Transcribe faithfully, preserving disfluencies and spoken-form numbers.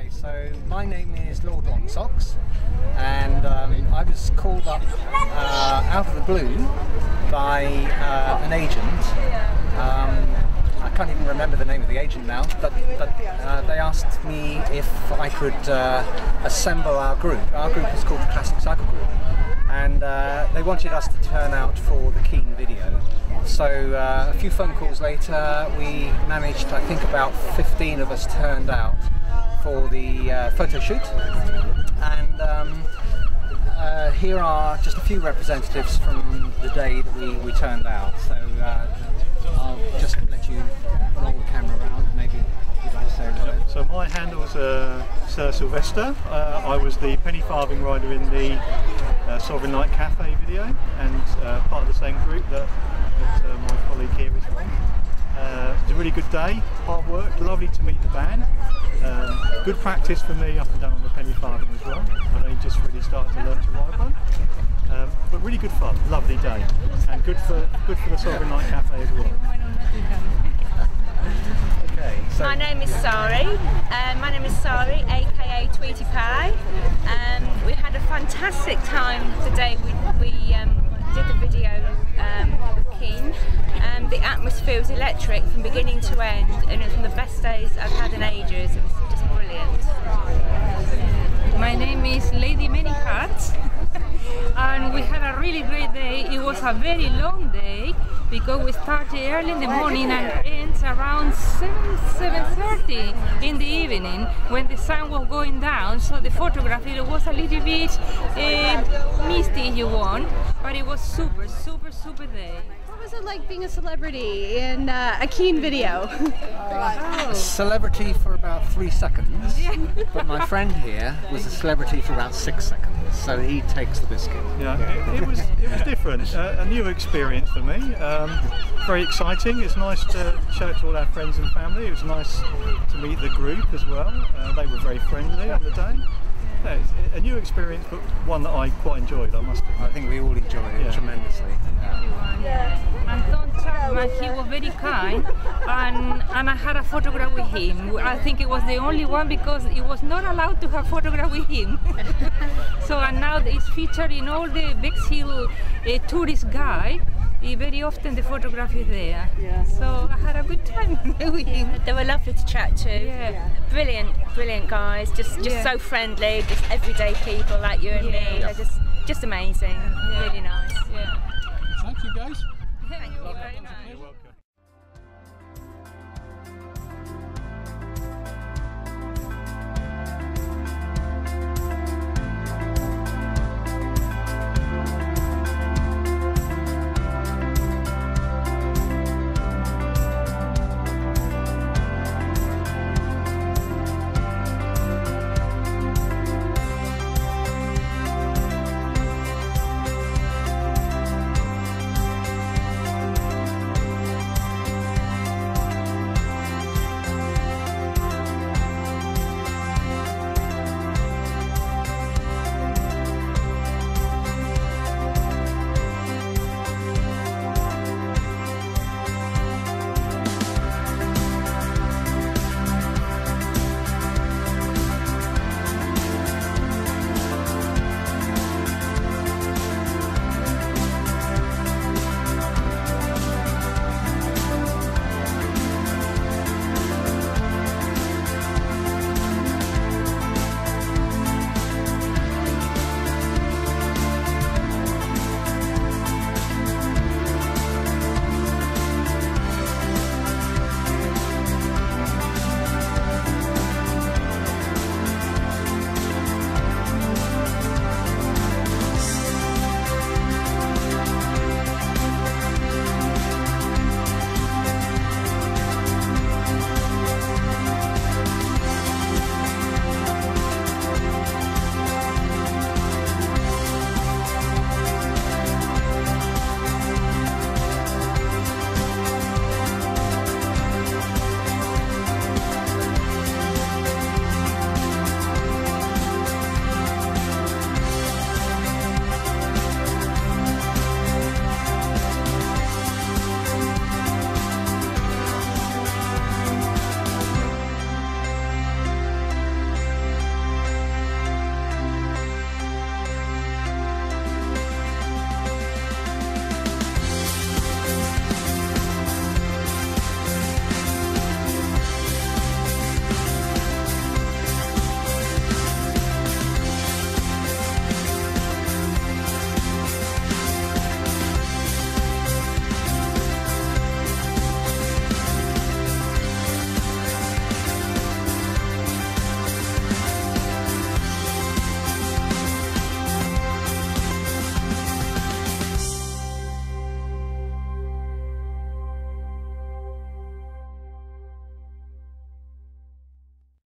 Okay, so my name is Lord Longsocks, and um, I was called up uh, out of the blue by uh, an agent. Um, I can't even remember the name of the agent now, but, but uh, they asked me if I could uh, assemble our group. Our group is called the Classic Cycle Group, and uh, they wanted us to turn out for the Keane video. So uh, a few phone calls later, we managed, I think about fifteen of us turned out for the uh, photo shoot, and um, uh, here are just a few representatives from the day that we, we turned out. So uh, I'll just let you roll the camera around, maybe you'd like to say a word. So my handle's uh, Sir Sylvester. Uh, I was the penny farthing rider in the uh, Sovereign Night Cafe video, and uh, part of the same group that, that uh, my colleague here is from. Uh, it was a really good day, hard work, lovely to meet the band. Um, good practice for me up and down on the penny farthing as well. I've only just really started to learn to ride one. Um, but really good fun, lovely day, and good for good for the Sovereign Night Cafe as well. Okay, so my name is Sari. Um, my name is Sari, aka Tweety Pie. Um, we had a fantastic time today. We, we um, did the video um, with Keane. Um, the atmosphere was electric from beginning to end, and it was one of the best days I've had in ages. It was just brilliant. My name is Lady Many Hats, and we had a really great day. It was a very long day because we started early in the morning and ends around seven, seven thirty in the evening when the sun was going down. So the photography it was a little bit uh, misty if you want, but it was super, super, super day. What was it like being a celebrity in uh, a Keane video? a celebrity for about three seconds, but my friend here was a celebrity for about six seconds, so he takes the biscuit. Yeah, it, it was it was different, uh, a new experience for me. Um, very exciting. It's nice to show it to all our friends and family. It was nice to meet the group as well. Uh, they were very friendly on the day. Yeah, it's a new experience, but one that I quite enjoyed, I must admit. I think we all enjoyed it yeah. tremendously. Yeah. And Tom Chapman, he was very kind, and, and I had a photograph with him. I think it was the only one because it was not allowed to have photograph with him. So and now it's featured in all the Bexhill uh, tourist guide. Very often the photograph is there. Yeah. So I had a good time with him. They were lovely to chat to. Yeah. Yeah. Brilliant, brilliant guys. Just just yeah. so friendly, just everyday people like you and yeah. me. They're just just amazing. Yeah. Really nice.